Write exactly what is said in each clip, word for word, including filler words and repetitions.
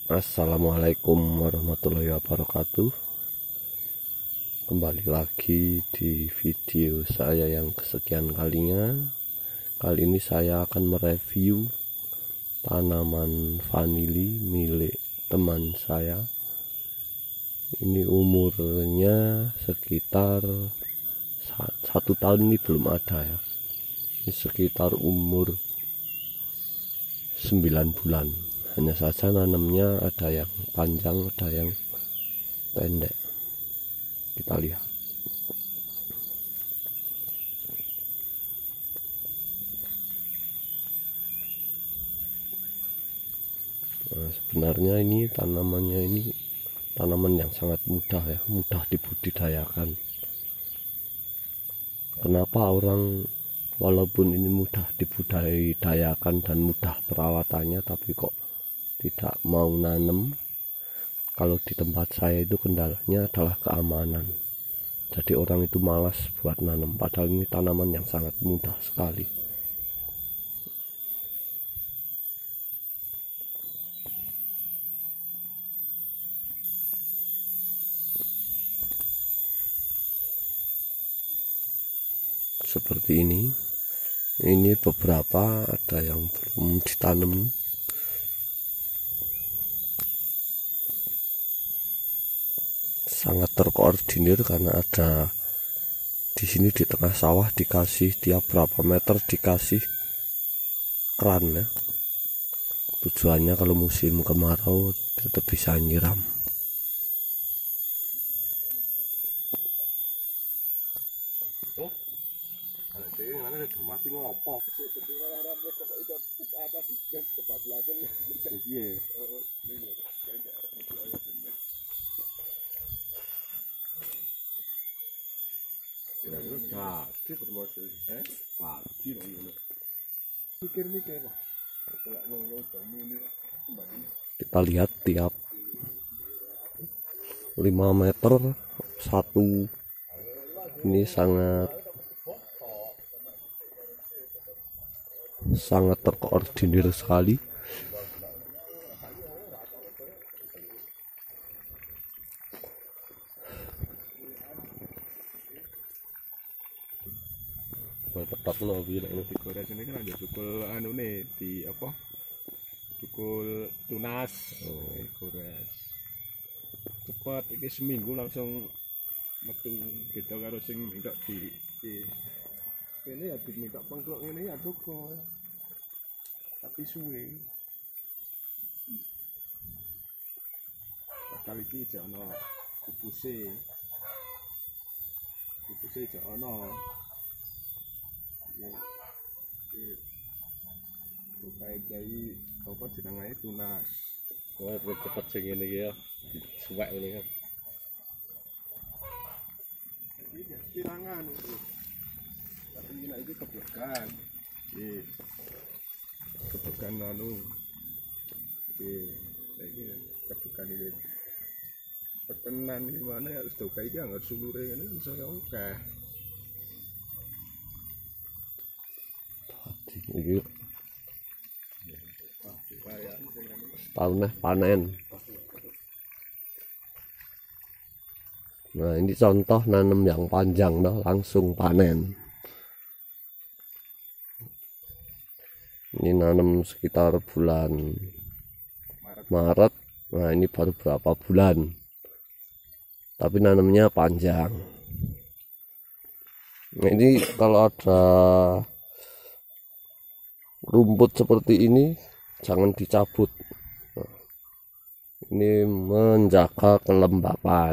Assalamualaikum warahmatullahi wabarakatuh. Kembali lagi di video saya yang kesekian kalinya. Kali ini saya akan mereview tanaman vanili milik teman saya. Ini umurnya sekitar satu tahun, ini belum ada ya. Ini sekitar umur sembilan bulan. Hanya saja nanamnya ada yang panjang, ada yang pendek. Kita lihat. Nah, sebenarnya ini tanamannya ini tanaman yang sangat mudah ya, mudah dibudidayakan. Kenapa orang walaupun ini mudah dibudidayakan dan mudah perawatannya, tapi kok tidak mau nanam? Kalau di tempat saya itu kendalanya adalah keamanan. Jadi orang itu malas buat nanam, padahal ini tanaman yang sangat mudah sekali. Seperti ini. Ini beberapa ada yang belum ditanam. Sangat terkoordinir karena ada di sini di tengah sawah dikasih tiap berapa meter dikasih keran ya. Tujuannya kalau musim kemarau tetap bisa nyiram. Oh, ada ini mati ngopo? Iya. Padi termasuk eh padi lah ini. Mikir-mikir lah. Kita lihat tiap lima meter satu. Ini sangat sangat terkoordinir sekali. Tetap no bilang ini digores ini kan ada cukul anu nih di apa cukul tunas. Oh, gores cepat ini seminggu langsung metu gitu karo sing minta di, di ini ya diminta pengklok ini ya cukup tapi suwe kali ini jangan kupuse kupuse jangan kayak kiai apa jenengane tunas. Wah, cepet sing ngene iki ya. Suwek ini kan. Iki kirangan itu. Tapi nek iki kebekan. Iki kebekan anu. Iki iki kebekan iki. Pertenan gimana ya sudah kayak iki anggap sulure ngene bisa oke. Iki setahun panen. Nah, ini contoh nanam yang panjang dah langsung panen. Ini nanam sekitar bulan Maret. Nah, ini baru berapa bulan. Tapi nanamnya panjang. Nah, ini kalau ada rumput seperti ini jangan dicabut. Ini menjaga kelembapan.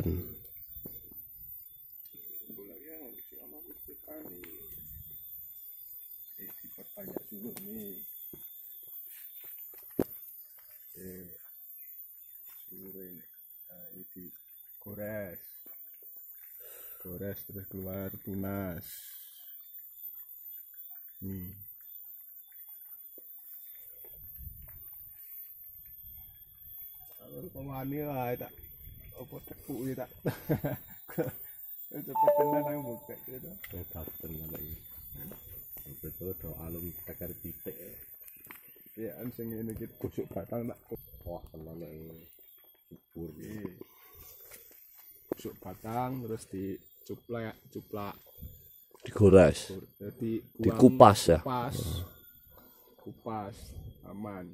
Gores, gores terus keluar tunas. Hmm. Pemani lah tak apa tepuk ya tak cepet tenan aku buka gitu cepet tenan lagi betul do alum takar titik Kayak sing ngene iki tusuk batang tak. Wah, tenan iki. Subur iki. Tusuk batang terus dicuplek, cuplak. Digores. Jadi Dikupas ya. Kupas. Kupas aman.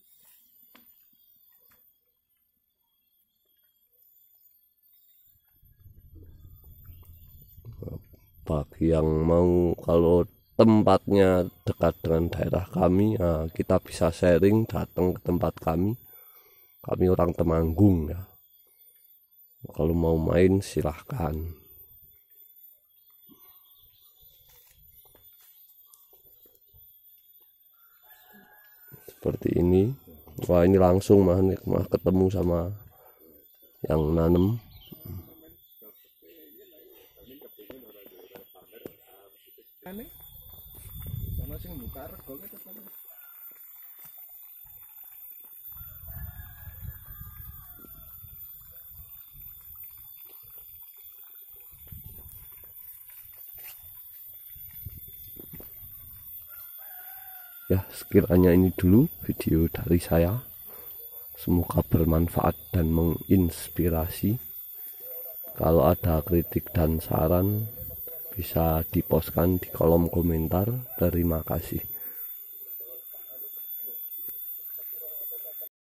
Bagi yang mau, kalau tempatnya dekat dengan daerah kami, nah kita bisa sharing datang ke tempat kami. Kami orang Temanggung ya. Kalau mau main silahkan. Seperti ini. Wah, ini langsung mah, mah ketemu sama yang nanem. Aneh. Sama sing buka rego gitu kan. Ya, sekiranya ini dulu video dari saya. Semoga bermanfaat dan menginspirasi. Kalau ada kritik dan saran, bisa dipostkan di kolom komentar. Terima kasih.